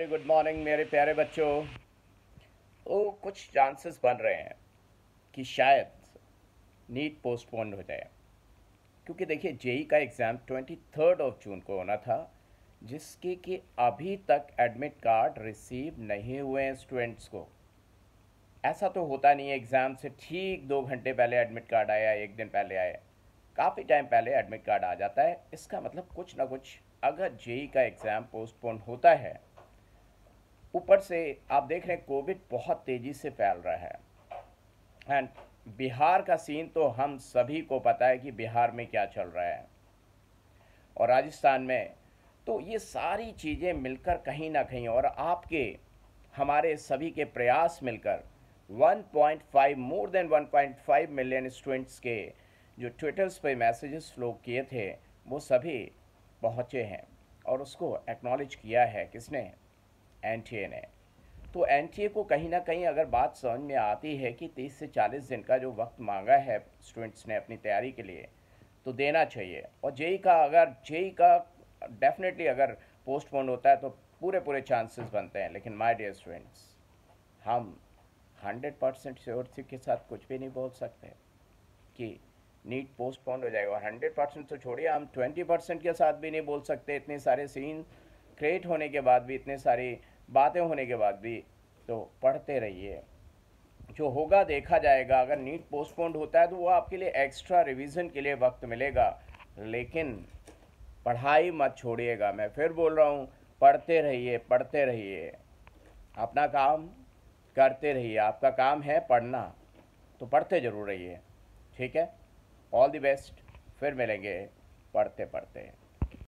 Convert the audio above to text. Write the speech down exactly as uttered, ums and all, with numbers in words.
Very good morning मेरे प्यारे बच्चों। तो कुछ चांसेस बन रहे हैं कि शायद नीट पोस्टपोन हो जाए, क्योंकि देखिए जेई का exam twenty third of June को होना था, जिसके कि अभी तक एडमिट कार्ड रिसीव नहीं हुए हैं स्टूडेंट्स को। ऐसा तो होता नहीं है, एग्ज़ाम से ठीक दो घंटे पहले एडमिट कार्ड आया, एक दिन पहले आया, काफ़ी टाइम पहले एडमिट कार्ड आ जाता है। इसका मतलब कुछ ना कुछ, अगर जेई का एग्ज़ाम पोस्टपोन होता है, ऊपर से आप देख रहे हैं कोविड बहुत तेज़ी से फैल रहा है। एंड बिहार का सीन तो हम सभी को पता है कि बिहार में क्या चल रहा है, और राजस्थान में। तो ये सारी चीज़ें मिलकर कहीं ना कहीं, और आपके हमारे सभी के प्रयास मिलकर one point five more than one point five million students के जो ट्विटर्स पे मैसेजेस फ्लो किए थे, वो सभी पहुँचे हैं। और उसको एक्नॉलेज किया है किसने? एनटीए ने। तो एनटीए को कहीं ना कहीं अगर बात समझ में आती है कि तीस से चालीस दिन का जो वक्त मांगा है स्टूडेंट्स ने अपनी तैयारी के लिए, तो देना चाहिए। और जेई का अगर जेई का डेफिनेटली अगर पोस्टपोन होता है तो पूरे पूरे चांसेस बनते हैं। लेकिन माय डियर स्टूडेंट्स, हम हंड्रेड परसेंट श्योरिटी के साथ कुछ भी नहीं बोल सकते कि नीट पोस्टपोन हो जाएगा। और हंड्रेड परसेंट तो छोड़िए, हम ट्वेंटी परसेंट के साथ भी नहीं बोल सकते। इतने सारे सीन क्रिएट होने के बाद भी, इतने सारी बातें होने के बाद भी। तो पढ़ते रहिए, जो होगा देखा जाएगा। अगर नीट पोस्टपोन्ड होता है तो वो आपके लिए एक्स्ट्रा रिवीजन के लिए वक्त मिलेगा, लेकिन पढ़ाई मत छोड़िएगा। मैं फिर बोल रहा हूँ, पढ़ते रहिए, पढ़ते रहिए, अपना काम करते रहिए। आपका काम है पढ़ना, तो पढ़ते ज़रूर रहिए। ठीक है, ऑल द बेस्ट। फिर मिलेंगे पढ़ते पढ़ते।